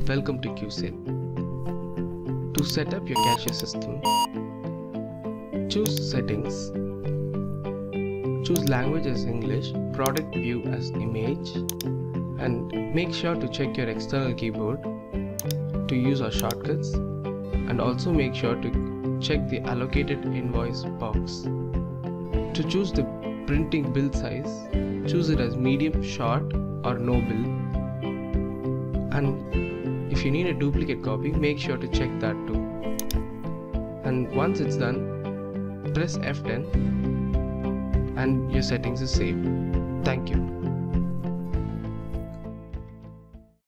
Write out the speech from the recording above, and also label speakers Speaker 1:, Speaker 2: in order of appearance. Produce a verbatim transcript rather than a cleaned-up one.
Speaker 1: Welcome to Q S I T. To set up your cache system, choose Settings, choose Language as English, Product View as Image, and make sure to check your external keyboard to use our shortcuts, and also make sure to check the allocated invoice box. To choose the printing bill size, choose it as medium, short or no bill, and if you need a duplicate copy, make sure to check that too. And once it's done, press F ten and your settings is saved. Thank you.